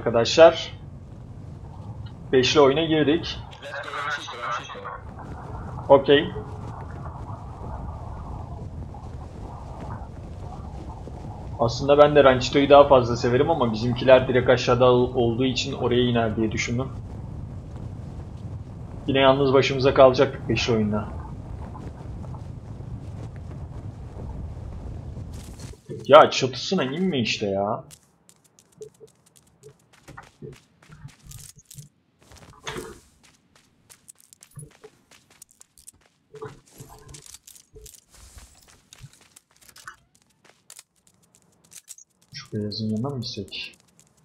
Arkadaşlar, beşli oyuna girdik. Okey. Aslında ben de Ranchito'yu daha fazla severim ama bizimkiler direkt aşağıda olduğu için oraya iner diye düşündüm. Yine yalnız başımıza kalacaktık beşli oyunda. Ya çatısına inme işte ya. Şu beyazın yanına mı gitsek?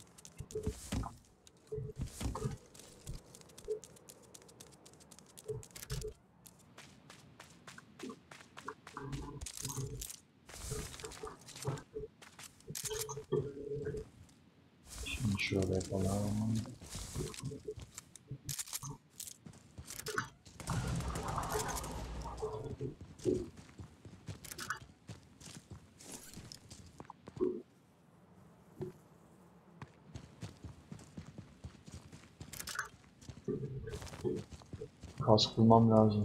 Şimdi şöyle yapalım. Kask bulmam lazım.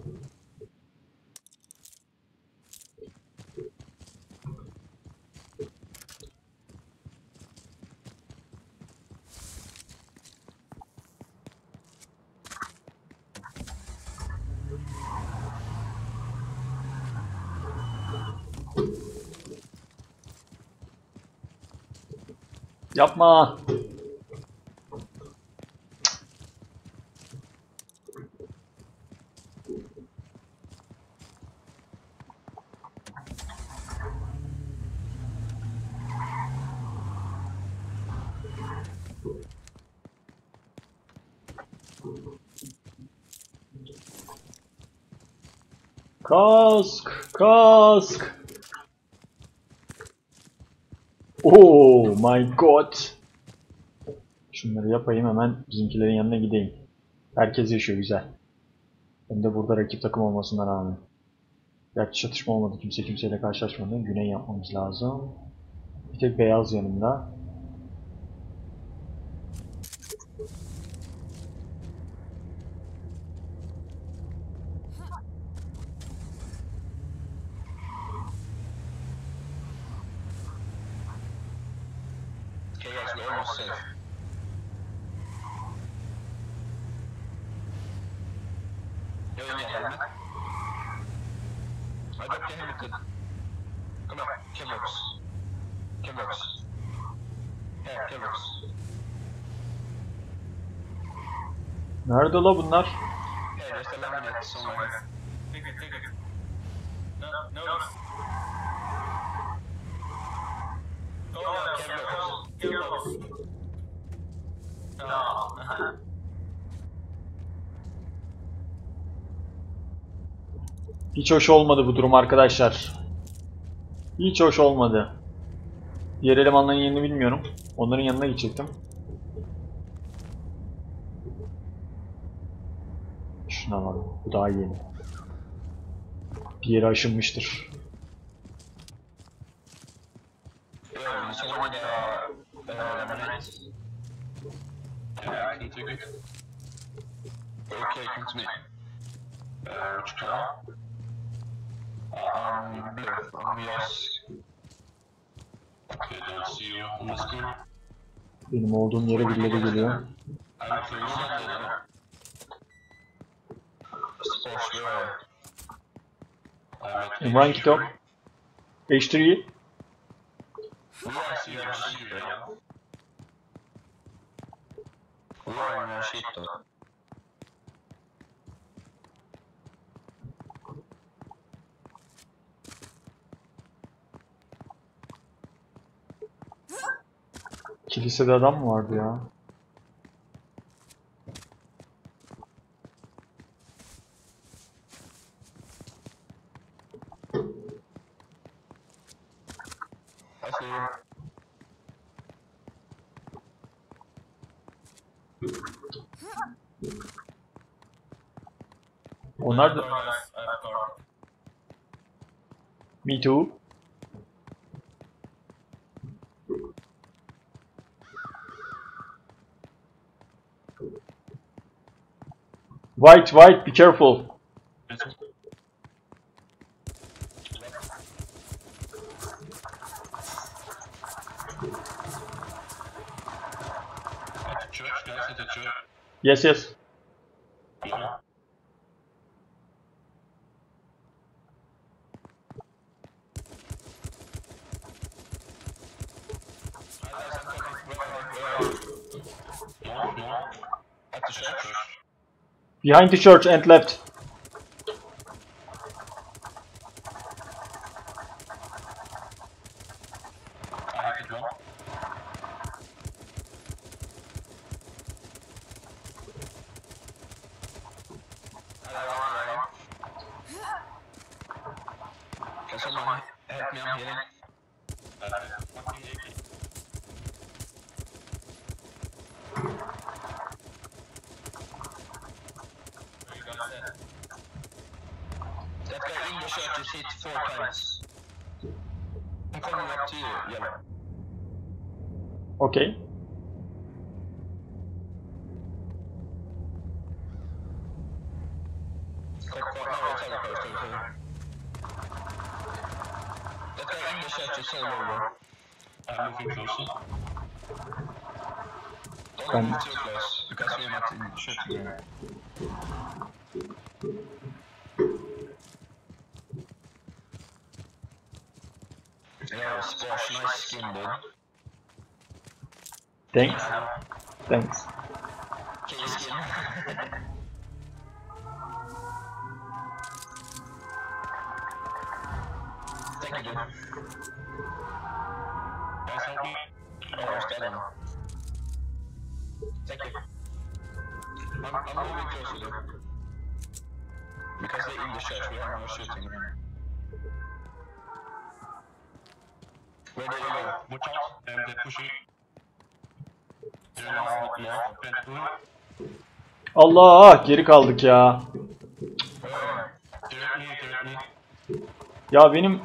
Yapma. Kask, kask. Oh my god. Şunları yapayım, hemen bizimkilerin yanına gideyim. Herkes yaşıyor, güzel. Hem de burada rakip takım olmasına rağmen. Gerçi çatışma olmadı, kimse kimseyle karşılaşmadı. Güney yapmamız lazım. Bir tek beyaz yanımda. Nerede la bunlar? Hiç hoş olmadı bu durum arkadaşlar. Hiç hoş olmadı. Diğer elemanların yerini bilmiyorum. Onların yanına gidecektim. Şuna bak, bu daha yeni. Bir yere aşınmıştır. Benim olduğum yere birileri geliyor. Imran Kito. H3. Kilisede adam mı vardı ya? Onlar da... Me too. White, white, be careful. At the church, guys, at the church. Yes, yes. Yeah. Hi guys, I'm coming. Where are you? North, north. At the church. Behind the church and left. I hit it one. Hello. Can someone help me? I'm healing. That guy in the church is hit 4 times. I'm coming up to you, yellow. Okay. That guy in the church is so low, bro. I'm moving closer. Don't move too close, because we're not in shooting range. Yo, Squash, nice skin, dude. Thanks. Thanks. K skin. Thank you, dude. Guys, help me. Oh, we're dead now. Thank you. I'm moving closer, dude. Because they're in the church, we have no shooting range. Where did they go? Watch out, they're pushing. They're now north, Pentagon. Allah, geri kaldık ya. Directly. Ya benim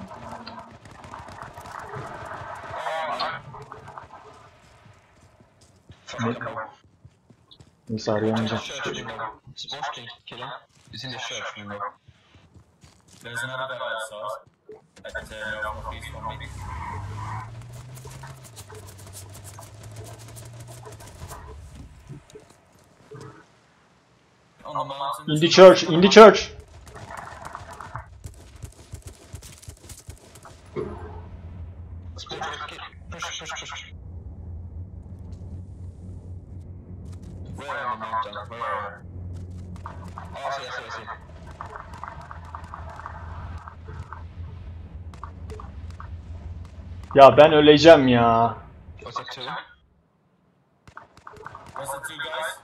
Fuck them. neyse arayamayacağım. Church window. Sports King, kill him. He's in the church window. There's another guy outside. At northeast from me. On the mountain. In the church, in the church. Sports King, push. Where on the mountain? Where? Oh, I see. Ya ben öleceğim ya. Was that two? What's the two guys?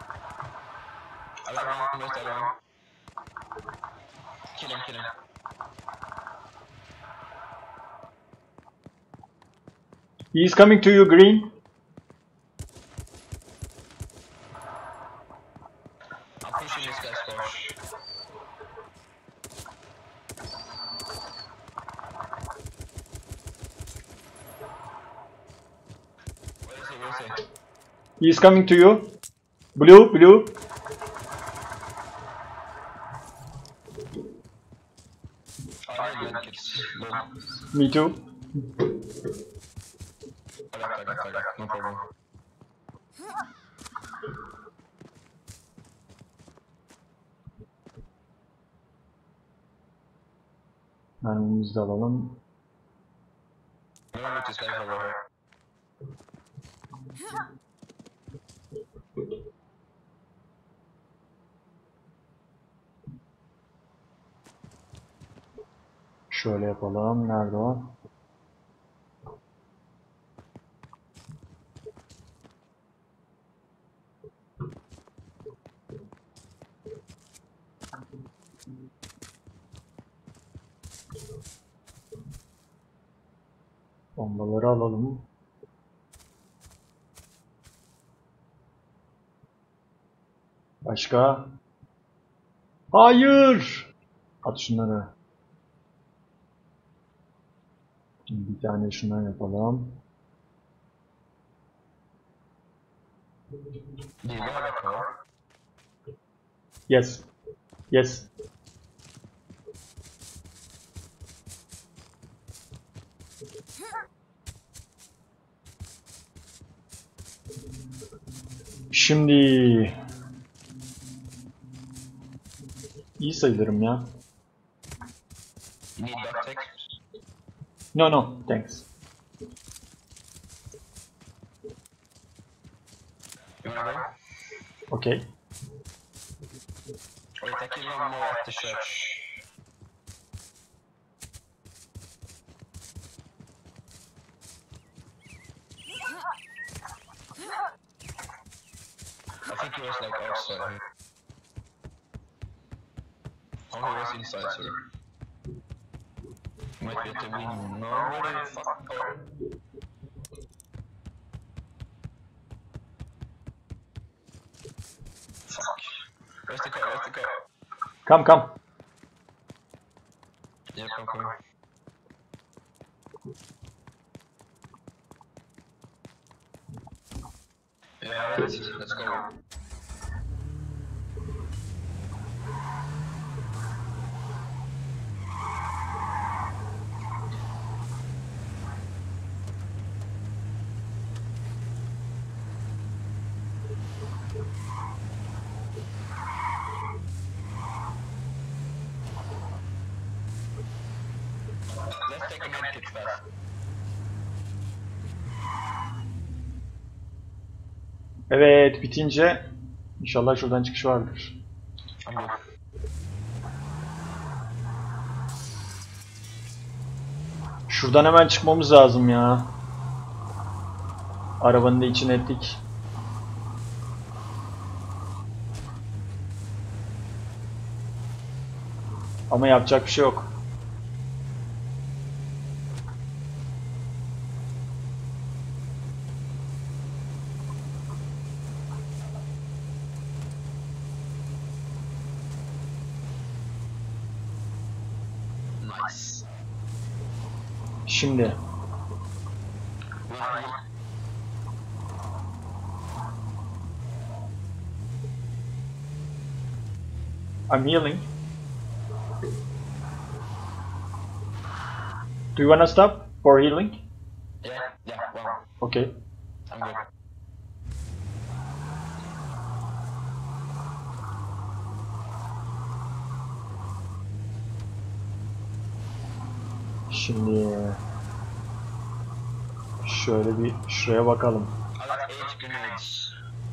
I got one, where's the other one? Kill him. He is coming to you, green. I'm pushing this guy, Squash. Where is he? He is coming to you. Blue. I need medkits. Me too. I got. No problem. Mermimizi de alalım. I'm gonna loot this guy over here. Şöyle yapalım. Nerede o? Bombaları alalım. Başka? Hayır! At şunları. Şimdi bir tane şundan yapalım. Do you have a car? Yes. Yes. Şimdi iyi sayılırım ya. You need duct tape? No no, thanks. You wanna go? Okay. Wait, I can run more at the church. I think he was like outside here. Oh, he was inside, sorry. Might be at the window. No, where the fuck? Oh. Fuck. Where's the car? Where's the car? Come come. Yeah, come. Yeah, let's go. Let's take a medkit fast. Evet, bitince inşallah şuradan çıkış vardır. I'm good. Şuradan hemen çıkmamız lazım ya. Arabanın da içine ettik. Ama yapacak bir şey yok. Nice. Şimdi I'm healing. Do you wanna stop for healing? Yeah, wow. Okay. I'm good. Şimdi şöyle bir şuraya bakalım. I got 8 grenades.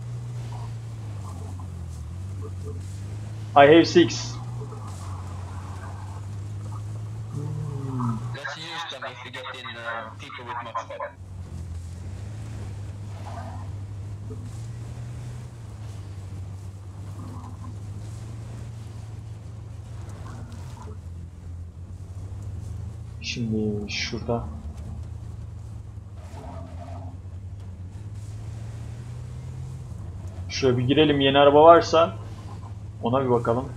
I have 6. Let's use them if we get in people with much fire. Şimdi şurada. Şuraya bir girelim, yeni araba varsa ona bir bakalım.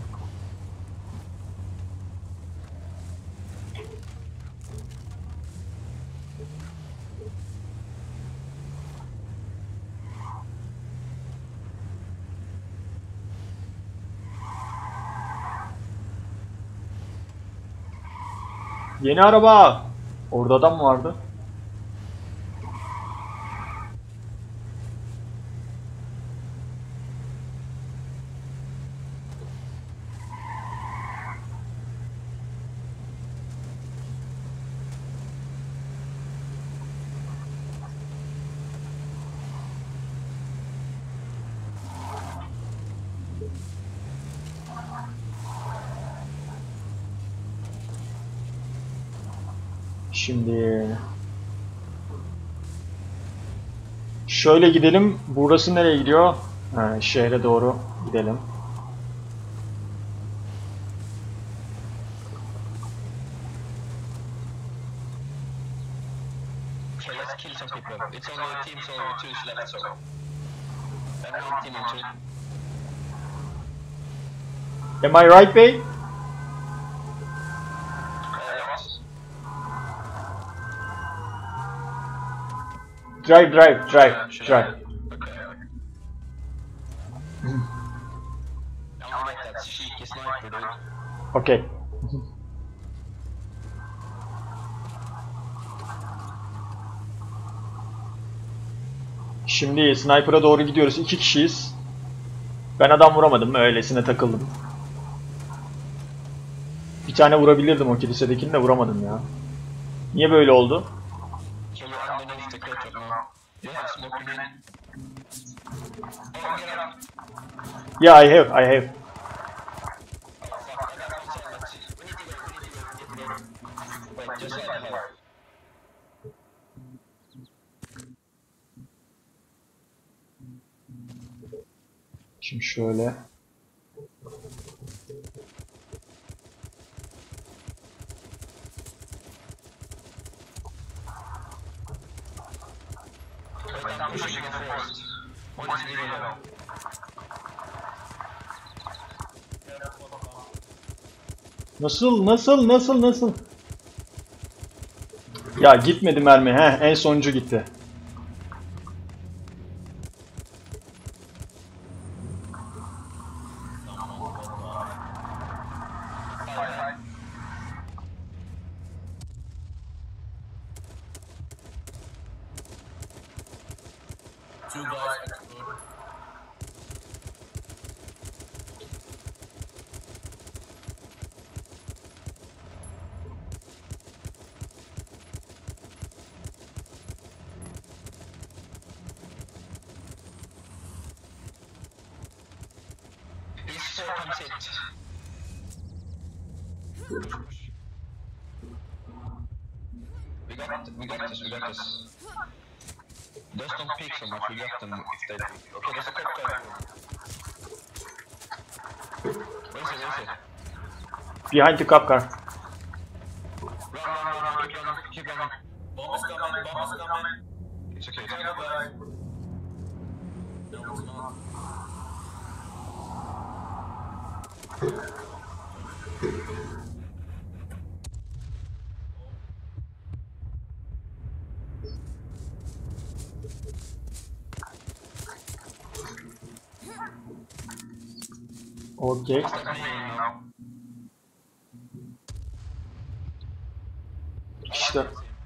Yeni araba. Orada adam mı vardı? Şimdi şöyle gidelim. Burası nereye gidiyor? Ha, şehre doğru gidelim. Okay, let's kill some people. It's only teams only 2 left, so. And one team on 2. Am I right, Bey? Yes. Drive. Should I? Okay. only get that cheeky sniper, dude. Okey. Şimdi sniper'a doğru gidiyoruz. 2 kişiyiz. Ben adam vuramadım. Öylesine takıldım. Bir tane vurabilirdim o kilisedekini de vuramadım ya. Niye böyle oldu? So you're underneath the cliff now. Yeah, smoking in. Oh, get up. Yeah, I have. Oh, fuck, I got one silence. We need to go. Wait, just let me help. Şimdi şöyle. Wait, I'm pushing it first. One is leaving now. Nasıl? Ya gitmedi mermi. En sonuncu gitti. Two guys explode. These four comes hit. We got this. Just don't peek so much, we got them if they peek. Okay, there's a cop guy. Where is it? Behind the cop car. Run, keep running. Bomb is coming. It's okay. Careful, guys. No, it's not. Okey. İşte.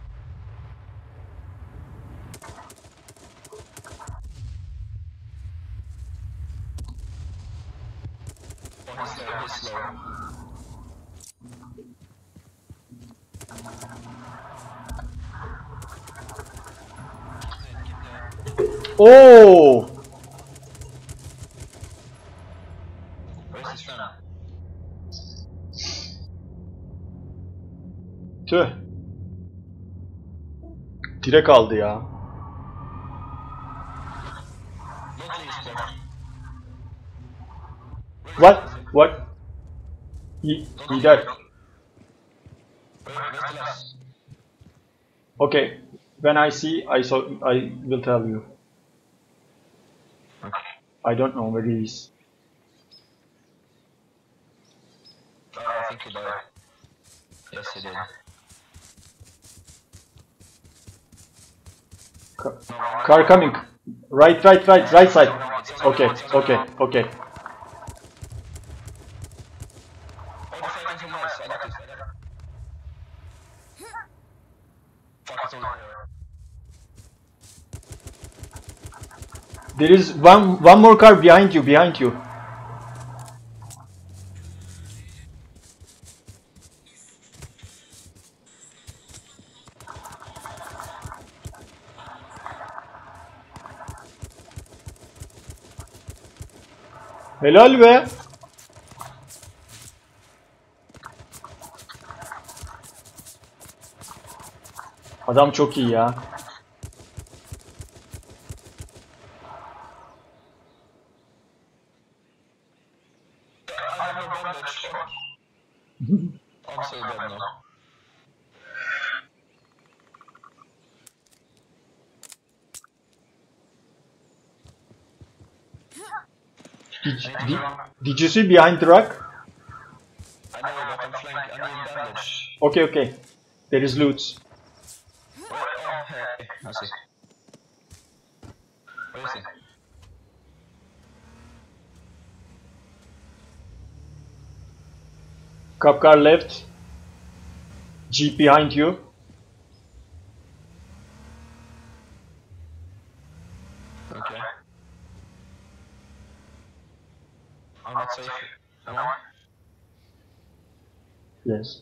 He's slow. Oo! Where's his friend? Tüh. Direkt aldı ya. Don't leave, bro. What? He died. Where's the last? Okay. When I see, I will tell you. Okay. I don't know where he is. I think he died. Yes, he did. Car coming. Right side. Okay. Oh, the fighting from Mars. I got this. Fuck, it's over here. There is one more car behind you. Helal be. Adam çok iyi ya. I have no bandage. I'm so dead now. Did you see behind the rock? I know, but I'm flanked. I need bandage. Okay. There is loot. Oh, hey. I see. Where is he? Cop car left. Jeep behind you. Okay. I'm not safe. Am I? Yes.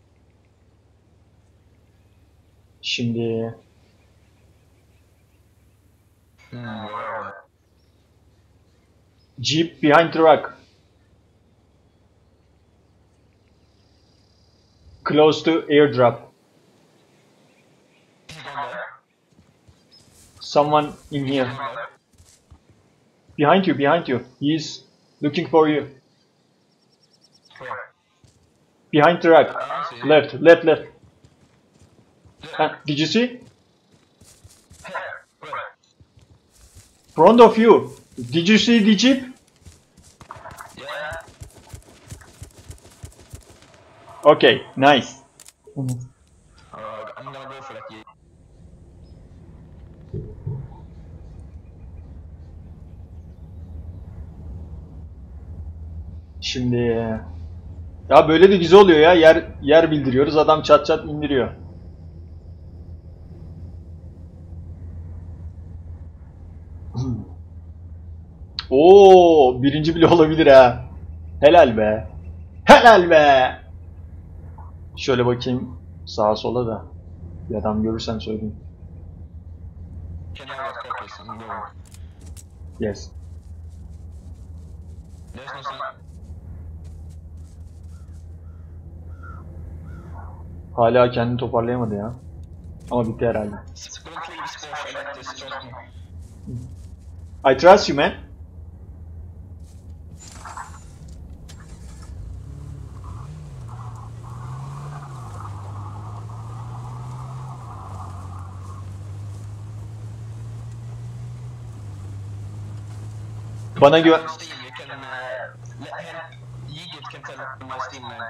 Şimdi Where are Jeep behind truck. Close to airdrop. they? He's gone there. Someone in here. He's gone there. Behind you, behind you. He's looking for you. Where? Behind truck. I don't see him. Left, left, left. There. Did you see? Where? Front of you. Did you see the Jeep? Yeah. Okay, nice. I'm gonna go for that. Yeah. Şimdi ya böyle de güzel oluyor ya. Yer bildiriyoruz. Adam çat çat indiriyor. Oo, birinci bile olabilir ha. Helal be. Helal be. Şöyle bakayım sağa sola da. Bir adam görürsem söyleyeyim. Can I have cookies? I'm going. Yes. There's no sign. Hala kendini toparlayamadı ya. Ama bitti herhalde. Don't leave this Porsche. I like this. Trust me. I trust you man. Bana güven. Steam, you can let him. Yigit can tell my Steam name.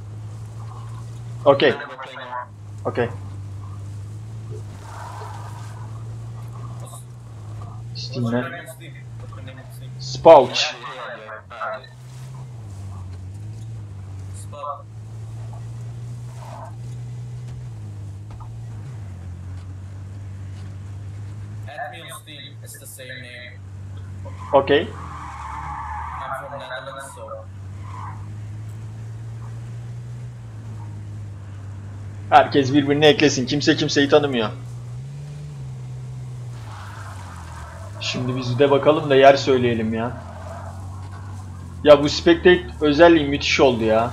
Okay, We're playing on. okay. Steam'e. What's your name on Steam? What's your name on Steam? Spouch. Yeah. Spell. Add me on Steam. It's the same name. Okay. I'm from Netherlands, so Herkes birbirini eklesin. Kimse kimseyi tanımıyor. Şimdi biz de bakalım da yer söyleyelim ya. Ya bu Spectate özelliği müthiş oldu ya.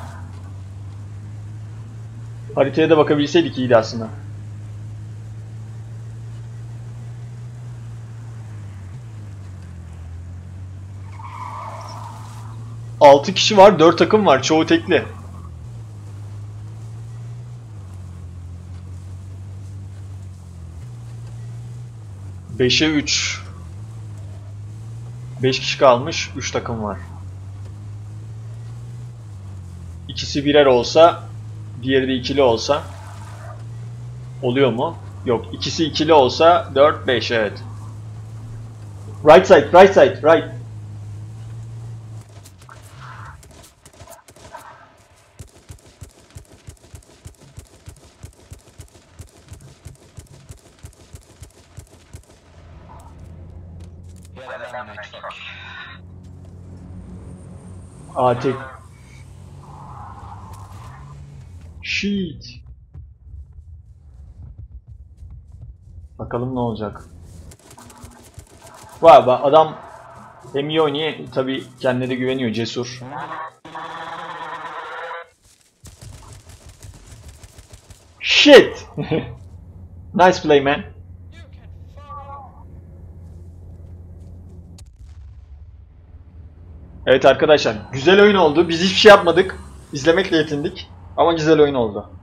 Haritaya da bakabilseydik iyiydi aslında. Altı kişi var, 4 takım var. Çoğu tekli. Beşe 3. 5 kişi kalmış. 3 takım var. İkisi birer olsa, diğeri de ikili olsa oluyor mu? Yok. İkisi ikili olsa 4 5 evet. Right side, right side, right. Yeah, that laminate fuck. Tek. Shit. Bakalım ne olacak. Vay be adam hem iyi oynuyor tabi kendine de güveniyor, cesur. Shit. Nice play man. Evet arkadaşlar, güzel oyun oldu. Biz hiçbir şey yapmadık. İzlemekle yetindik. Ama güzel oyun oldu.